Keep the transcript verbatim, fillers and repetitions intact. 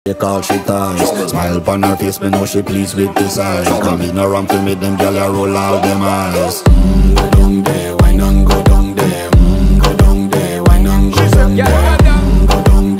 She call she ties. Smile upon her face, me know she pleased with this eyes. Come ignorant to me, them gyal a roll out them eyes.